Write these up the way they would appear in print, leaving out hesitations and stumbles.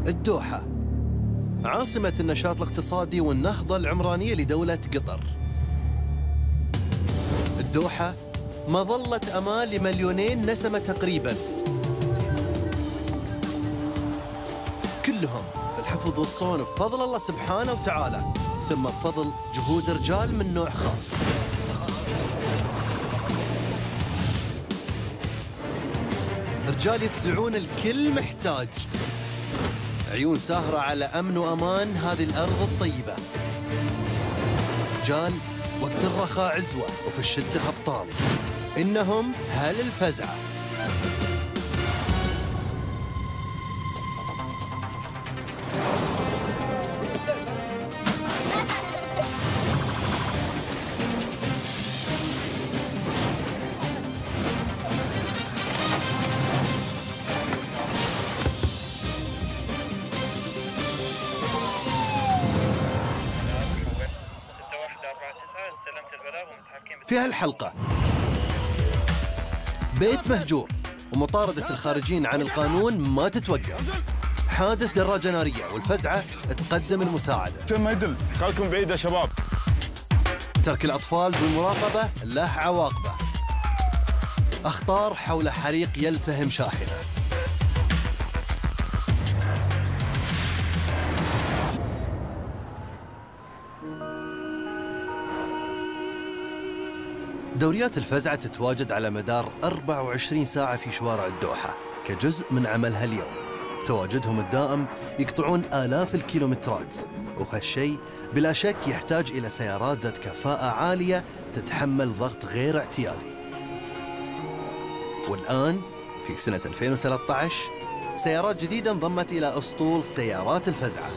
الدوحة عاصمة النشاط الاقتصادي والنهضة العمرانية لدولة قطر. الدوحة مظلة أمان لمليونين نسمة تقريباً، كلهم في الحفظ والصون بفضل الله سبحانه وتعالى، ثم بفضل جهود رجال من نوع خاص. رجال يفزعون الكل محتاج، عيون ساهرة على أمن وأمان هذه الأرض الطيبة. رجال وقت الرخاء عزوة وفي الشدة أبطال، إنهم هل الفزعة. في هالحلقة بيت مهجور ومطاردة الخارجين عن القانون ما تتوقف، حادث دراجة نارية والفزعة تقدم المساعدة. ما يدل، خلكم بعيد يا شباب. ترك الأطفال بالمراقبة له عواقبه. أخطار حول حريق يلتهم شاحنة. دوريات الفزعة تتواجد على مدار 24 ساعة في شوارع الدوحة كجزء من عملها اليومي. تواجدهم الدائم يقطعون آلاف الكيلومترات، وهالشيء بلا شك يحتاج إلى سيارات ذات كفاءة عالية تتحمل ضغط غير اعتيادي. والآن في سنة 2013 سيارات جديدة انضمت إلى أسطول سيارات الفزعة.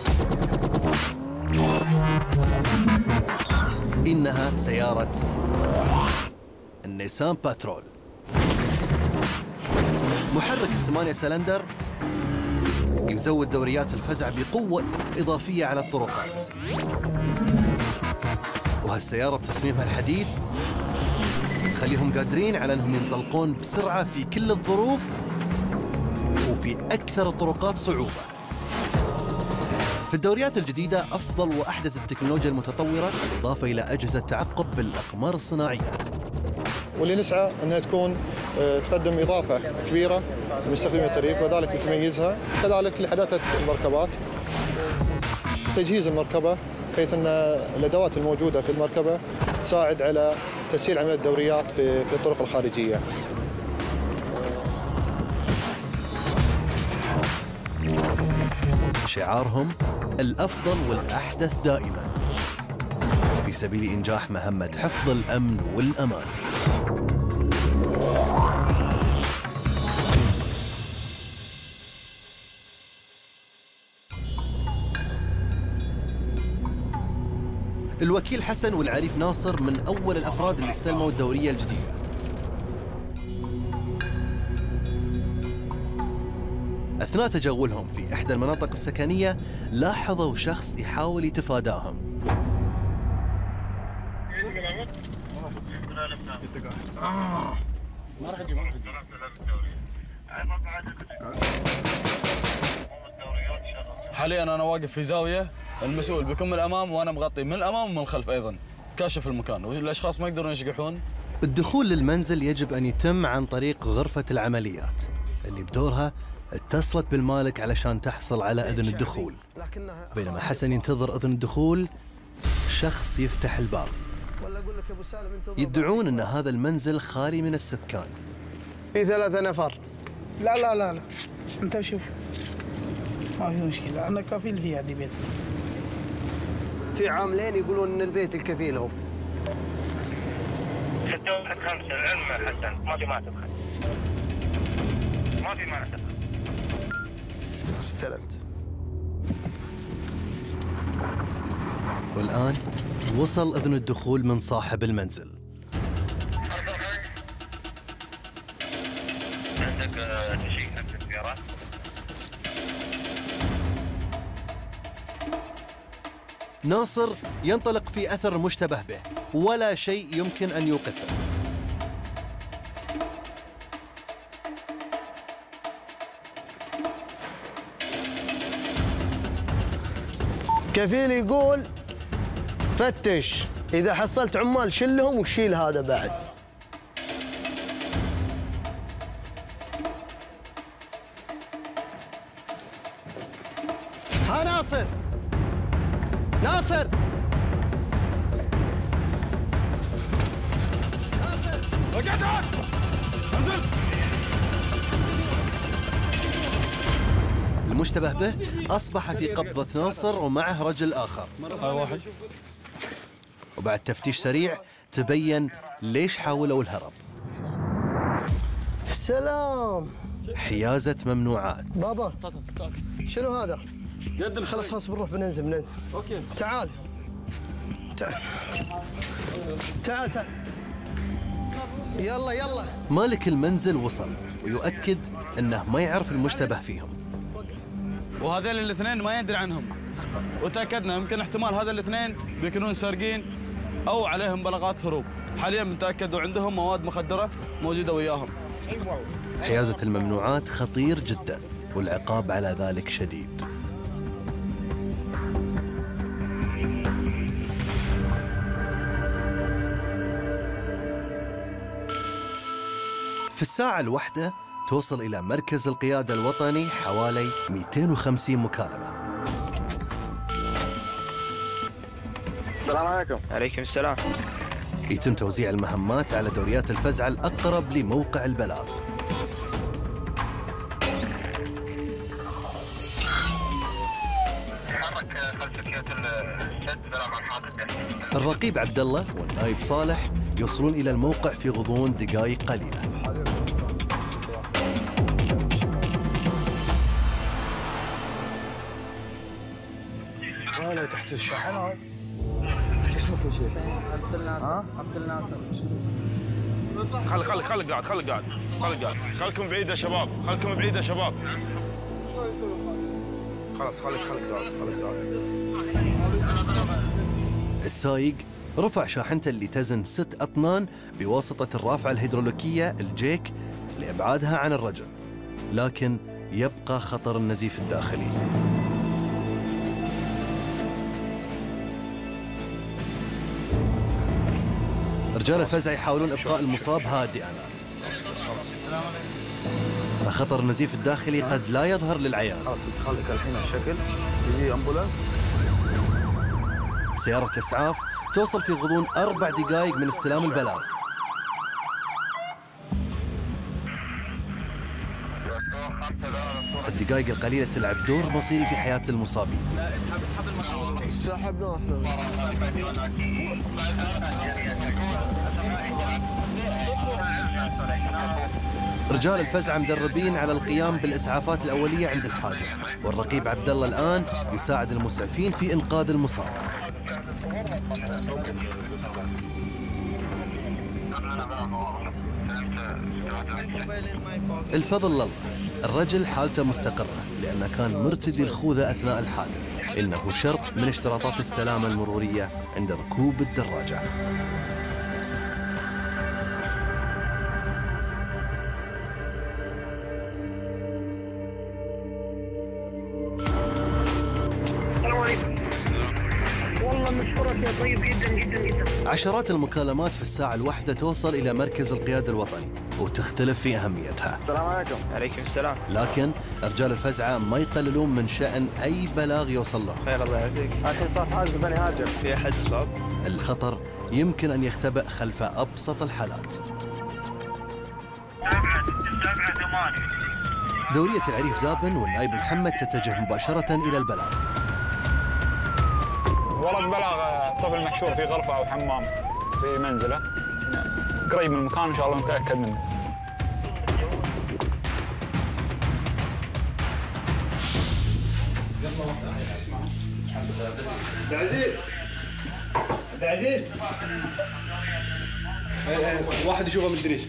إنها سيارة النيسان باترول، محرك 8 سلندر يزود دوريات الفزع بقوة إضافية على الطرقات. وهالسيارة بتصميمها الحديث تخليهم قادرين على أنهم ينطلقون بسرعة في كل الظروف وفي أكثر الطرقات صعوبة. في الدوريات الجديدة أفضل وأحدث التكنولوجيا المتطورة، بالإضافة إلى أجهزة تعقب بالأقمار الصناعية. واللي نسعى أنها تكون تقدم إضافة كبيرة لمستخدمي الطريق، وذلك يتميزها. كذلك لحداثة المركبات، تجهيز المركبة بحيث أن الأدوات الموجودة في المركبة تساعد على تسهيل عملية الدوريات في الطرق الخارجية. شعارهم الأفضل والأحدث دائما في سبيل إنجاح مهمة حفظ الأمن والأمان. الوكيل حسن والعريف ناصر من أول الأفراد اللي استلموا الدورية الجديدة. أثناء تجولهم في إحدى المناطق السكنية لاحظوا شخص يحاول يتفاداهم. حاليا أنا واقف في زاوية، المسؤول بكم من الأمام وأنا مغطي من الأمام ومن الخلف أيضا، كاشف المكان والأشخاص ما يقدرون يشقحون. الدخول للمنزل يجب أن يتم عن طريق غرفة العمليات اللي بدورها اتصلت بالمالك علشان تحصل على إذن الدخول. بينما حسن ينتظر إذن الدخول، شخص يفتح الباب. يدعون أن هذا المنزل خالي من السكان. في 3 نفر. لا لا لا لا، أنت شوف ما في مشكلة، أنا كفيل في هذه بيت. في عاملين يقولون إن البيت الكفيل هو. 615 العلم حسن، ما في ما تبخل. ما في ما تبخل. استلمت. والآن وصل إذن الدخول من صاحب المنزل. عندك تشيك حق السيارات؟ ناصر ينطلق في أثر المشتبه به، ولا شيء يمكن أن يوقفه. الكفيل يقول فتش، إذا حصلت عمال شلهم وشيل هذا بعد. ها ناصر، ناصر، ناصر، وقعت انزل. المشتبه به أصبح في قبضة ناصر ومعه رجل آخر. واحد. وبعد تفتيش سريع تبين ليش حاولوا الهرب. سلام. حيازة ممنوعات. بابا شنو هذا؟ خلاص خلاص بنروح بننزل. اوكي تعال تعال تعال تعال يلا يلا. مالك المنزل وصل ويؤكد أنه ما يعرف المشتبه فيهم. وهذول الاثنين ما يدري عنهم، وتأكدنا يمكن احتمال هذول الاثنين بيكونون سارقين أو عليهم بلاغات هروب. حاليا متأكد وعندهم مواد مخدرة موجودة وياهم. حيازة الممنوعات خطير جدا والعقاب على ذلك شديد. في الساعة الواحدة توصل إلى مركز القيادة الوطني حوالي 250 مكالمة. السلام عليكم. عليكم السلام. يتم توزيع المهمات على دوريات الفزعة الأقرب لموقع البلاغ. الرقيب عبد الله والنايب صالح يوصلون إلى الموقع في غضون دقائق قليلة. هلا تحت الشاحنة. شو اسمك يا شيخ؟ عبد الناصر. عبد الناصر. خليك قاعد. خلكم بعيد يا شباب، خلكم بعيد يا شباب. خلاص خليك قاعد. السايق رفع شاحنته اللي تزن 6 أطنان بواسطة الرافعة الهيدروليكية الجيك لإبعادها عن الرجل، لكن يبقى خطر النزيف الداخلي. رجال الفزع يحاولون إبقاء المصاب هادئاً، فخطر النزيف الداخلي قد لا يظهر للعيان. خلاص خليك الحين على شكل يجي أمبولانس. سيارة الإسعاف توصل في غضون 4 دقائق من استلام البلاغ. الدقائق القليلة تلعب دور مصيري في حياة المصابين. سحبنا رجال الفزعة مدربين على القيام بالإسعافات الأولية عند الحاجة، والرقيب عبد الله الآن يساعد المسعفين في إنقاذ المصاب. الفضل لله، الرجل حالته مستقرة لأنه كان مرتدي الخوذة أثناء الحادث، إنه شرط من اشتراطات السلامة المرورية عند ركوب الدراجة. طيب جدا. عشرات المكالمات في الساعة الواحدة توصل إلى مركز القيادة الوطني وتختلف في أهميتها. السلام عليكم. عليكم السلام. لكن رجال الفزعة ما يقللون من شأن أي بلاغ يوصل له. خير الله يعافيك. الحين صار حادث بني هاجر، في أحد صاب؟ الخطر يمكن أن يختبئ خلف أبسط الحالات. دورية العريف زابن والنائب محمد تتجه مباشرة إلى البلاغ. ورد بلاغ طفل محشور في غرفة أو حمام في منزله قريب من المكان، إن شاء الله نتأكد منه. عبد العزيز واحد يشوفه من الدريش.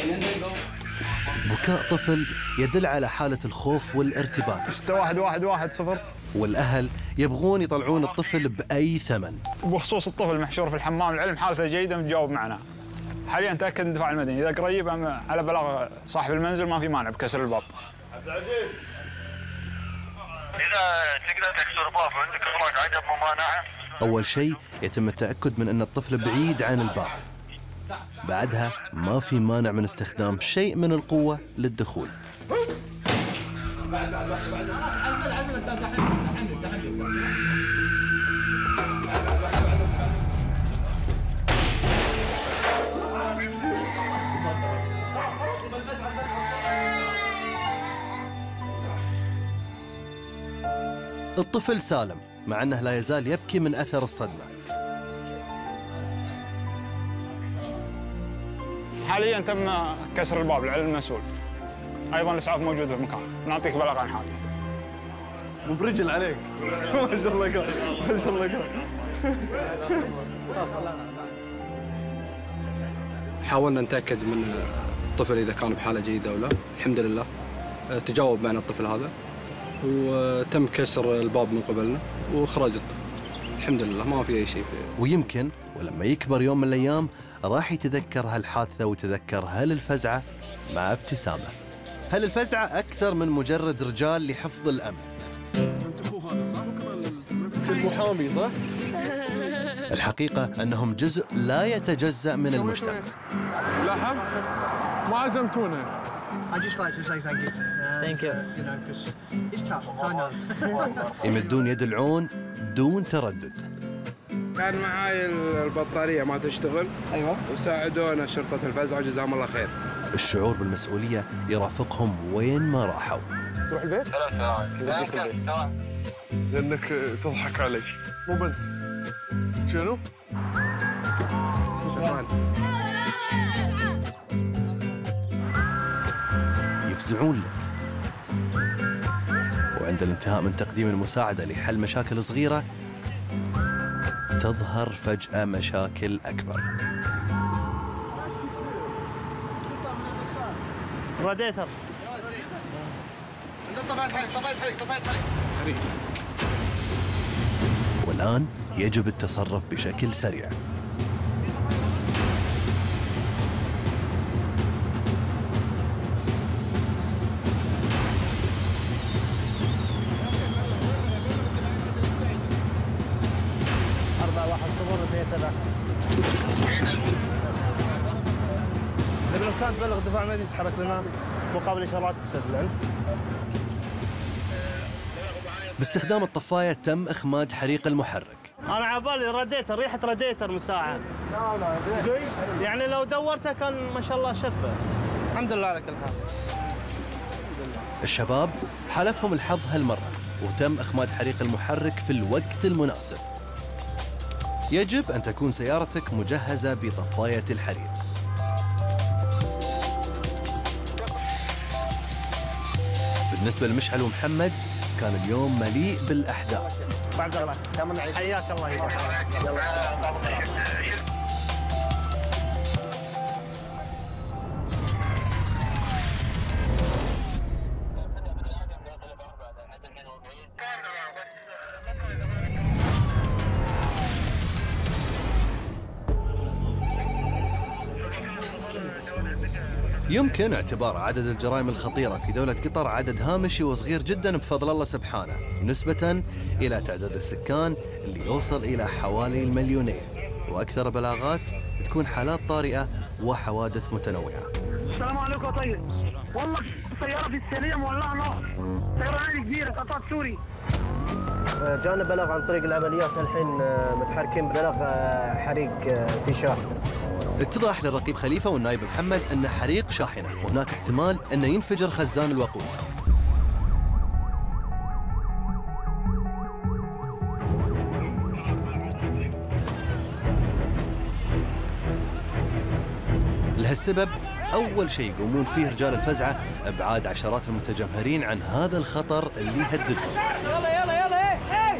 بكاء طفل يدل على حالة الخوف والارتباك. 6110 والأهل يبغون يطلعون الطفل بأي ثمن. بخصوص الطفل محشور في الحمام، العلم حالته جيدة متجاوب معنا. حاليا تأكد من الدفاع المدني، إذا قريب على بلاغ صاحب المنزل ما في مانع بكسر الباب. عبد العزيز إذا تقدر تكسر باب عندك هناك عدم ممانعة. أول شيء يتم التأكد من أن الطفل بعيد عن الباب. بعدها ما في مانع من استخدام شيء من القوة للدخول. الطفل سالم مع أنه لا يزال يبكي من أثر الصدمة. حاليا تم كسر الباب للعلم المسؤول. ايضا الاسعاف موجود في المكان، نعطيك بلاغ عن حالته. وبرجل عليك. ما شاء الله قال، ما شاء الله قال. حاولنا نتأكد من الطفل إذا كان بحالة جيدة أو لا. الحمد لله تجاوب معنا الطفل هذا، وتم كسر الباب من قبلنا وإخراج الطفل. الحمد لله ما في أي شيء فيه. ويمكن ولما يكبر يوم من الأيام راح يتذكر هالحادثة ويتذكر الفزعة مع ابتسامة. الفزعة أكثر من مجرد رجال لحفظ الأمن. المحامي صح؟ الحقيقة أنهم جزء لا يتجزأ من المجتمع. لحم؟ ما عزمتونا. I just like to say thank you. Thank you. You know, because it's tough. I know. يمدون يد العون دون تردد. كان معاي البطارية ما تشتغل. أيوة. وساعدونا شرطة الفزعة جزاهم الله خير. الشعور بالمسؤولية يرافقهم وين ما راحوا. تروح البيت؟ لا. لأنك تضحك علي. مو بنت. شنو؟ شكرا. يفزعون لك. وعند الانتهاء من تقديم المساعدة لحل مشاكل صغيرة تظهر فجأة مشاكل أكبر. راديتر. والآن يجب التصرف بشكل سريع. بالإمكان تبلغ الدفاع المدني يتحرك لنا مقابل إشارات السد العلم. باستخدام الطفاية تم إخماد حريق المحرك. أنا عبالي راديتر، ريحة راديتر من ساعة. يعني لو دورته كان ما شاء الله شفت. الحمد لله على كل حال. الشباب حالفهم الحظ هالمرة وتم إخماد حريق المحرك في الوقت المناسب. يجب أن تكون سيارتك مجهزة بطفاية الحريق. بالنسبة لمشعل ومحمد كان اليوم مليء بالأحداث. بعد الله كمان نعيش. حياك الله يبارك. يمكن اعتبار عدد الجرائم الخطيرة في دولة قطر عدد هامشي وصغير جدا بفضل الله سبحانه، نسبة إلى تعداد السكان اللي يوصل إلى حوالي 2,000,000، وأكثر بلاغات تكون حالات طارئة وحوادث متنوعة. السلام عليكم يا طيب. والله سيارة في السليم مولعة نار، سيارة عالية كبيرة قطاع سوري. جانا بلاغ عن طريق العمليات الحين متحركين ببلاغ حريق في شاحنة. اتضح للرقيب خليفة والنائب محمد أن حريق شاحنة وهناك احتمال أن ينفجر خزان الوقود. لهالسبب أول شيء يقومون فيه رجال الفزعة إبعاد عشرات المتجمهرين عن هذا الخطر اللي يهددهم. يلا يلا يلا هي.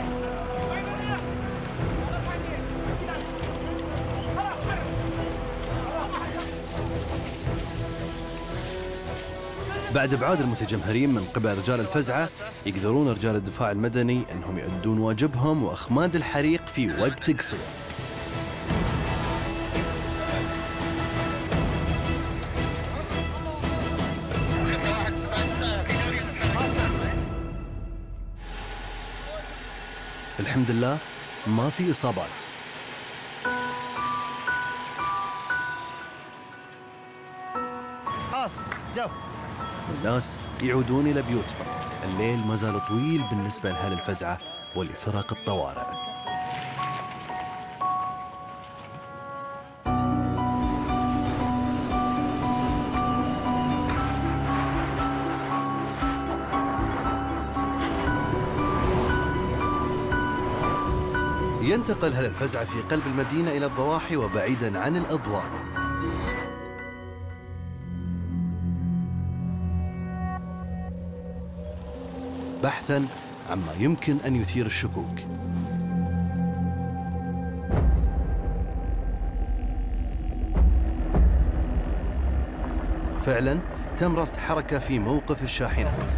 بعد ابعاد المتجمهرين من قبل رجال الفزعة يقدرون رجال الدفاع المدني انهم يؤدون واجبهم واخماد الحريق في وقت قصير. الحمد لله ما في إصابات. الناس يعودون إلى بيوتهم. الليل ما زال طويل بالنسبة لأهل الفزعة ولفرق الطوارئ. ينتقل أهل الفزعة في قلب المدينة إلى الضواحي وبعيداً عن الأضواء. بحثاً عما يمكن أن يثير الشكوك. فعلاً تم رصد حركة في موقف الشاحنات،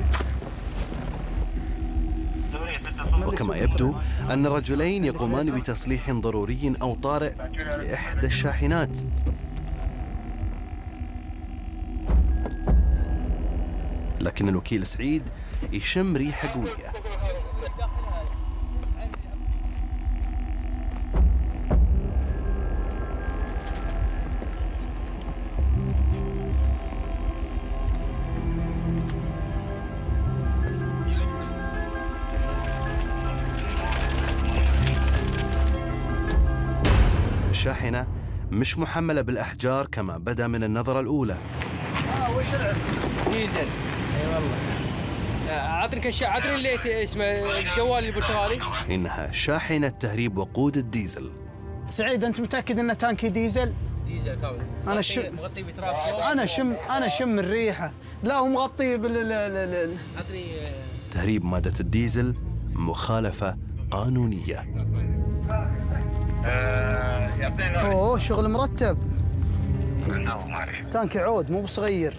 وكما يبدو أن الرجلين يقومان بتصليح ضروري أو طارئ لإحدى الشاحنات. لكن الوكيل سعيد يشم ريحة قوية. الشاحنة مش محملة بالأحجار كما بدا من النظرة الأولى. وش ديزل؟ اي والله. عطني اللي اسمه الجوال البرتغالي. إنها شاحنة تهريب وقود الديزل. سعيد أنت متأكد إنه تانكي ديزل؟ ديزل كامل. مغطي بتراب. أنا شم الريحة. لا هو مغطي تهريب مادة الديزل مخالفة قانونية. اوه شغل مرتب. تانك عود مو بصغير.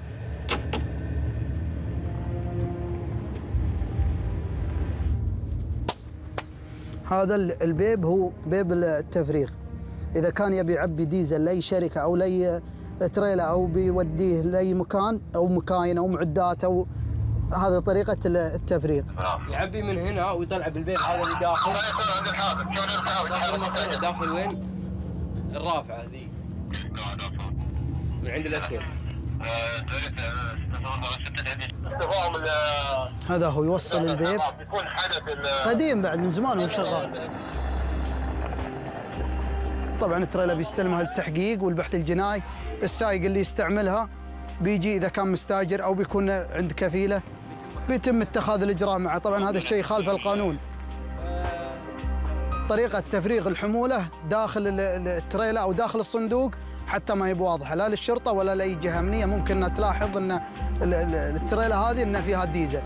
هذا البيب هو بيب التفريغ. اذا كان يبي يعبي ديزل لاي شركه او لاي تريلا او بيوديه لاي مكان او مكاين او معدات او هذه طريقه التفريغ. يعبي من هنا ويطلع بالبيب هذا اللي داخل. داخل وين؟ الرافعه ذي. من عند الاسود. هذا هو يوصل البيب. قديم بعد من زمان وشغال. طبعا التريلا بيستلمها للتحقيق والبحث الجنائي. السائق اللي يستعملها بيجي اذا كان مستاجر او بيكون عند كفيله بيتم اتخاذ الاجراء معه. طبعا هذا الشيء خالف القانون. طريقه تفريغ الحموله داخل التريلا او داخل الصندوق حتى ما هي واضحه لا للشرطه ولا لاي جهه امنيه ممكن انها تلاحظ ان التريلا هذه ان فيها ديزل.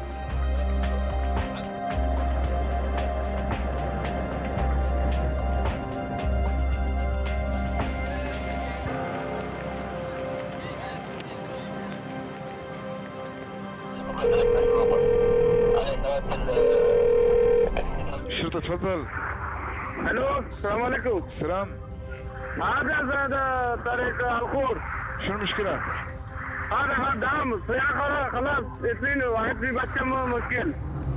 شرطة تفضل. الو السلام عليكم. السلام. هذا طريق الخور. شو المشكلة؟ هذا دعم السيارة خلاص اثنين واحد في بس مشكلة.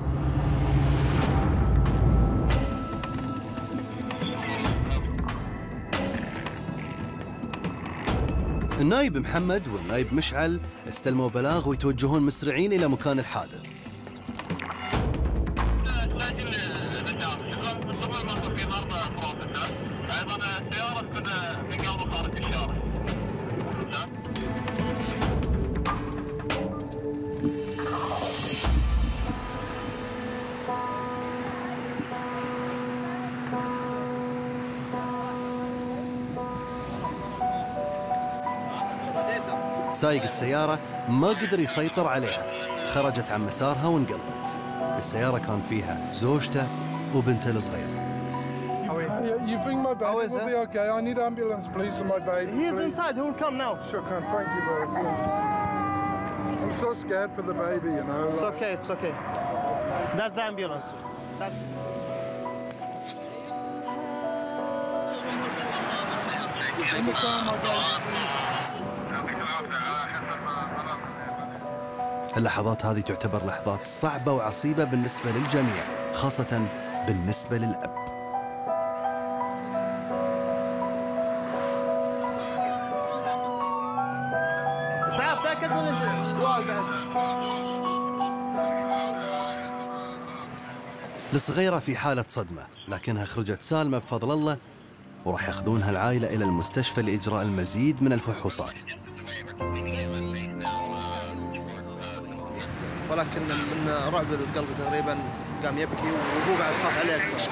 النايب محمد والنايب مشعل استلموا بلاغ ويتوجهون مسرعين إلى مكان الحادث. سايق السيارة ما قدر يسيطر عليها، خرجت عن مسارها وانقلبت. السيارة كان فيها زوجته وبنته الصغيرة. You think my baby will be okay? I need ambulance, please, for my baby. He's inside. He will come now. Sure can. Thank you very much. I'm so scared for the baby, you know. It's okay. It's okay. That's the ambulance. In the car, my baby, please. اللحظات هذه تعتبر لحظات صعبة وعصيبة بالنسبة للجميع، خاصة بالنسبة للأب. اسعاف تاكد من الوالد. الصغيرة في حالة صدمة، لكنها خرجت سالمة بفضل الله، وراح ياخذونها العائلة إلى المستشفى لإجراء المزيد من الفحوصات. ولكن من رعب القلب تقريبا قام يبكي وهو بعد خاف عليه اكثر.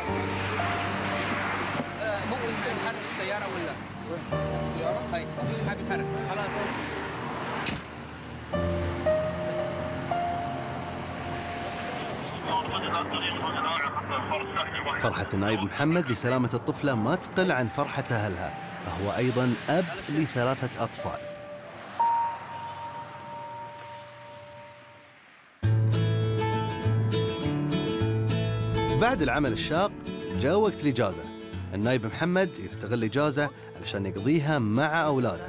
مو نحرك السيارة ولا؟ السيارة؟ هاي اللي حاب يتحرك خلاص. فرحة النايب محمد لسلامة الطفلة ما تقل عن فرحة أهلها، فهو أيضاً أب ل3 أطفال. بعد العمل الشاق جاء وقت الإجازة. النايب محمد يستغل الإجازة علشان يقضيها مع أولاده.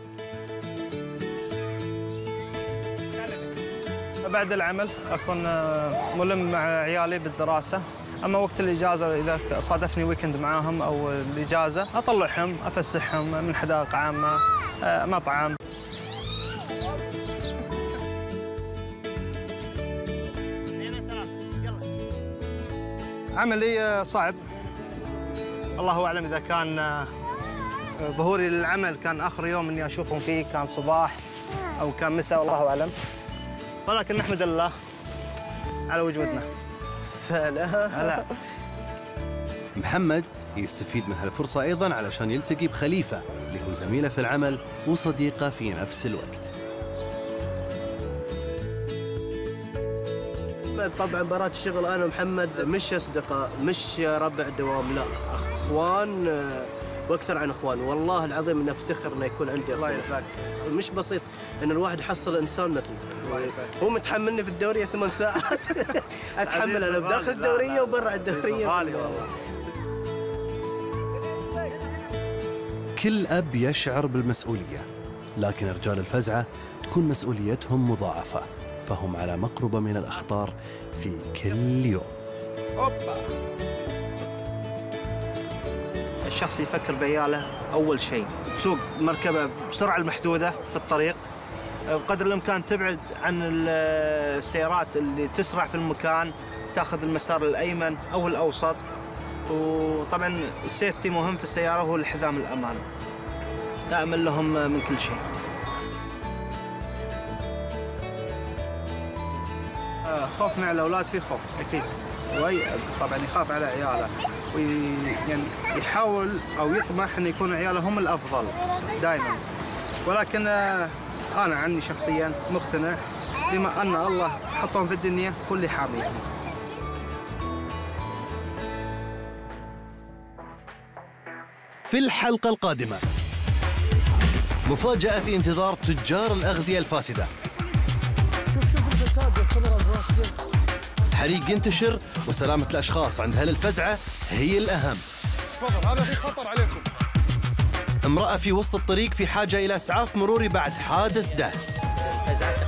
بعد العمل أكون ملم مع عيالي بالدراسة، أما وقت الإجازة إذا صادفني ويكند معاهم أو الإجازة أطلعهم أفسحهم من حدائق عامة، مطعم. عملي صعب، الله أعلم إذا كان ظهوري للعمل كان آخر يوم إني أشوفهم فيه كان صباح أو كان مساء، والله أعلم، ولكن نحمد الله على وجودنا. سلام. هلا. محمد يستفيد من هالفرصة أيضاً علشان يلتقي بخليفة اللي هو زميله في العمل وصديقه في نفس الوقت. طبعاً برات الشغل أنا ومحمد مش أصدقاء، مش ربع دوام، لا أخوان واكثر عن اخوان، والله العظيم اني افتخر انه يكون عندي الله يجزاك. مش بسيط ان الواحد يحصل انسان مثلي. الله يجزاك. هو متحملني في الدوريه 8 ساعات اتحمل انا بداخل الدوريه وبرا الدوريه. غالي والله. كل اب يشعر بالمسؤوليه، لكن رجال الفزعه تكون مسؤوليتهم مضاعفه، فهم على مقربه من الاخطار في كل يوم. اوبا. الشخص يفكر بعياله أول شيء، تسوق مركبة بسرعة المحدودة في الطريق، بقدر الإمكان تبعد عن السيارات اللي تسرع في المكان، تاخذ المسار الأيمن أو الأوسط، وطبعاً السيفتي مهم في السيارة هو الحزام الأمان، تأمن لهم من كل شيء. خوفنا على الأولاد في خوف أكيد، طبعاً يخاف على عياله يعني يحاول أو يطمح أن يكون عياله هم الأفضل دائما، ولكن أنا عني شخصيا مقتنع بما أن الله حطهم في الدنيا هو اللي حاميهم. في الحلقة القادمة مفاجأة في انتظار تجار الأغذية الفاسدة. شوف الفساد والخضرة الراس. حريق ينتشر وسلامة الأشخاص عند أهل الفزعة هي الأهم. تفضل هذا في خطر عليكم. امرأة في وسط الطريق في حاجة إلى إسعاف مروري بعد حادث دهس. الفزعة